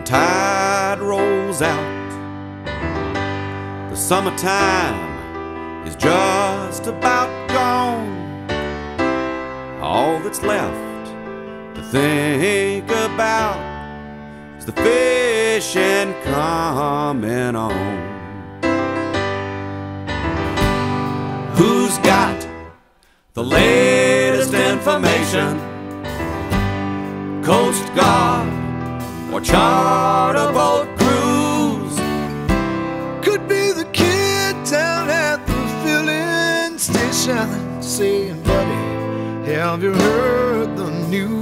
tide rolls out. The summertime is just about gone. All that's left to think about is the fishing coming on. Who's got the latest information? Coast Guard or charter boat crews? Could be the kid down at the filling station saying, buddy, have you heard the news?